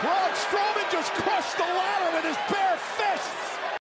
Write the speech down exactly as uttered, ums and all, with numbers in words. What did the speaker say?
Braun Strowman just crushed the ladder with his bare fists.